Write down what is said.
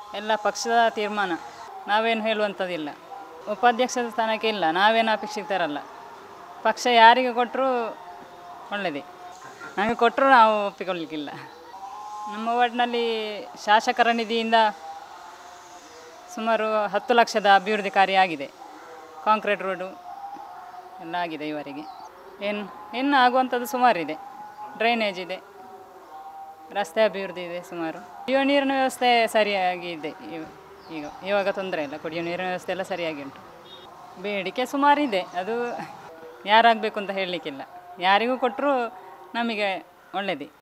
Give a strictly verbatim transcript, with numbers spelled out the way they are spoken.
ಎಲ್ಲ ಪಕ್ಷದ ತೀರ್ಮಾನ, ನಾವೇನು ಹೇಳುವಂಥದ್ದಿಲ್ಲ. ಉಪಾಧ್ಯಕ್ಷದ ಸ್ಥಾನಕ್ಕೆ ಇಲ್ಲ, ನಾವೇನು ಅಪೇಕ್ಷಿತರಲ್ಲ. ಪಕ್ಷ ಯಾರಿಗೆ ಕೊಟ್ಟರೂ ಒಳ್ಳೆಯದೇ, ನಮಗೆ ಕೊಟ್ಟರೂ ನಾವು ಒಪ್ಪಿಕೊಳ್ಳಲಿಕ್ಕಿಲ್ಲ. ನಮ್ಮ ವಾರ್ಡ್ನಲ್ಲಿ ಶಾಸಕರ ನಿಧಿಯಿಂದ ಸುಮಾರು ಹತ್ತು ಲಕ್ಷದ ಅಭಿವೃದ್ಧಿ ಕಾರ್ಯ ಆಗಿದೆ. ಕಾಂಕ್ರೀಟ್ ರೋಡು ಎಲ್ಲ ಆಗಿದೆ ಇವರಿಗೆ. ಏನು ಇನ್ನು ಆಗುವಂಥದ್ದು ಸುಮಾರಿದೆ. ಡ್ರೈನೇಜ್ ಇದೆ, ರಸ್ತೆ ಅಭಿವೃದ್ಧಿ ಇದೆ ಸುಮಾರು. ಕುಡಿಯುವ ನೀರಿನ ವ್ಯವಸ್ಥೆ ಸರಿಯಾಗಿ ಇದೆ ಈಗ, ಇವಾಗ ತೊಂದರೆ ಇಲ್ಲ. ಕುಡಿಯುವ ನೀರಿನ ವ್ಯವಸ್ಥೆ ಎಲ್ಲ ಸರಿಯಾಗಿ ಉಂಟು. ಬೇಡಿಕೆ ಸುಮಾರಿದೆ, ಅದು ಯಾರಾಗಬೇಕು ಅಂತ ಹೇಳಲಿಕ್ಕಿಲ್ಲ. ಯಾರಿಗೂ ಕೊಟ್ಟರೂ ನಮಗೆ ಒಳ್ಳೆಯದೇ.